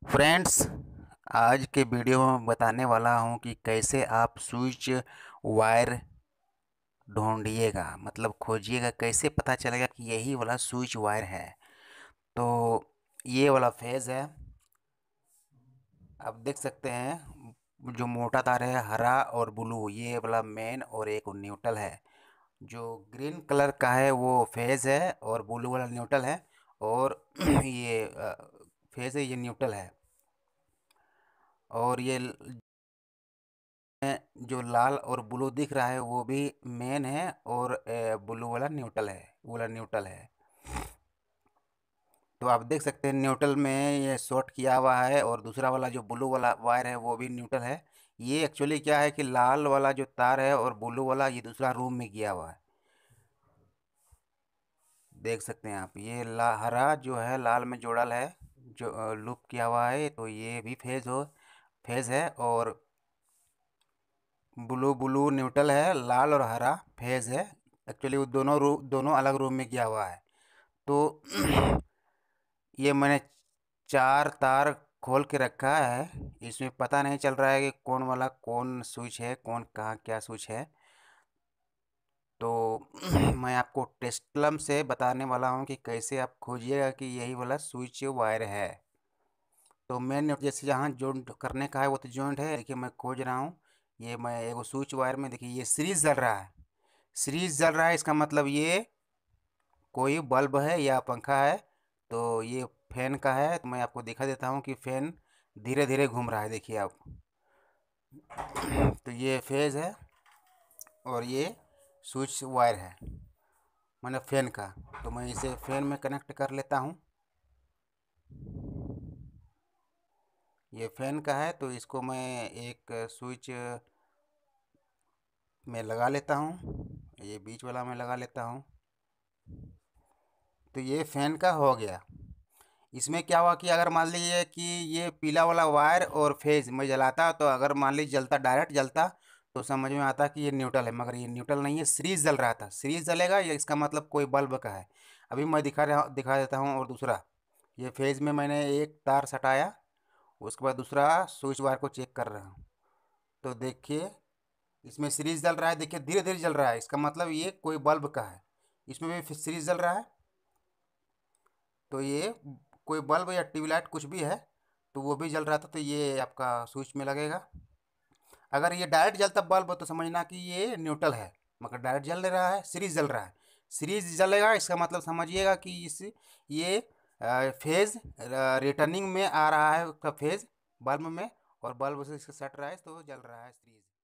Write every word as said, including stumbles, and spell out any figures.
Friends, आज के video में बताने वाला हूं कि कैसे आप स्विच वायर ढूंढिएगा, मतलब खोजिएगा। कैसे पता चलेगा कि यही वाला स्विच वायर है। तो ये वाला फेज है, आप देख सकते हैं। जो मोटा तार है हरा और ब्लू, ये वाला मेन और एक न्यूट्रल है। जो ग्रीन कलर का है वो फेज है और ब्लू वाला न्यूट्रल है। और ये अ, फेज है, ये न्यूट्रल है। और ये जो लाल और ब्लू दिख रहा है वो भी मेन है और ब्लू वाला न्यूट्रल है, वो वाला न्यूट्रल है। तो आप देख सकते हैं न्यूट्रल में ये शॉर्ट किया हुआ है और दूसरा वाला जो ब्लू वाला वायर है वो भी न्यूट्रल है। ये एक्चुअली क्या है कि लाल वाला जो तार है और ब्लू वाला ये दूसरा रूम में गया हुआ है। देख सकते हैं आप, ये ला हरा जो है लाल में जोड़ल है, जो लूप किया हुआ है। तो ये भी फेज हो फेज है। और ब्लू ब्लू न्यूट्रल है, लाल और हरा फेज है। एक्चुअली वो दोनों रू दोनों अलग रूम में गया हुआ है। तो ये मैंने चार तार खोल के रखा है। इसमें पता नहीं चल रहा है कि कौन वाला कौन स्विच है, कौन कहाँ क्या स्विच है। तो मैं आपको टेस्टलम से बताने वाला हूँ कि कैसे आप खोजिएगा कि यही वाला स्विच वायर है। तो मेन जैसे जहाँ जॉइंट करने का है वो तो जॉइंट है। देखिए मैं खोज रहा हूँ। ये मैं एगो स्विच वायर में, देखिए ये सीरीज जल रहा है। सीरीज जल रहा है, इसका मतलब ये कोई बल्ब है या पंखा है। तो ये फैन का है। तो मैं आपको दिखा देता हूँ कि फैन धीरे धीरे घूम रहा है, देखिए आप। तो ये फेज है और ये स्विच वायर है, मतलब फैन का। तो मैं इसे फैन में कनेक्ट कर लेता हूँ। ये फैन का है तो इसको मैं एक स्विच में लगा लेता हूँ, ये बीच वाला में लगा लेता हूँ। तो ये फैन का हो गया। इसमें क्या हुआ कि अगर मान लीजिए कि ये पीला वाला वायर और फेज मैं जलाता, तो अगर मान लीजिए जलता, डायरेक्ट जलता, तो समझ में आता कि ये न्यूट्रल है। मगर ये न्यूट्रल नहीं है, सीरीज जल रहा था। सीरीज जलेगा ये इसका मतलब कोई बल्ब का है। अभी मैं दिखा रहा दिखा देता हूँ। और दूसरा, ये फेज में मैंने एक तार सटाया, उसके बाद दूसरा स्विच वायर को चेक कर रहा हूँ। तो देखिए इसमें सीरीज जल रहा है, देखिए धीरे धीरे जल रहा है। इसका मतलब ये कोई बल्ब का है। इसमें भी सीरीज जल रहा है। तो ये कोई बल्ब या ट्यूबलाइट कुछ भी है, तो वो भी जल रहा था। तो ये आपका स्विच में लगेगा। अगर ये डायरेक्ट जलता बल्ब तो समझना कि ये न्यूट्रल है। मगर डायरेक्ट जल नहीं रहा है, सीरीज जल रहा है। सीरीज जलेगा इसका मतलब समझिएगा कि इस ये अ, फेज रिटर्निंग में आ रहा है, उसका फेज बल्ब में, और बल्ब से इसका सट रहा है तो जल रहा है सीरीज।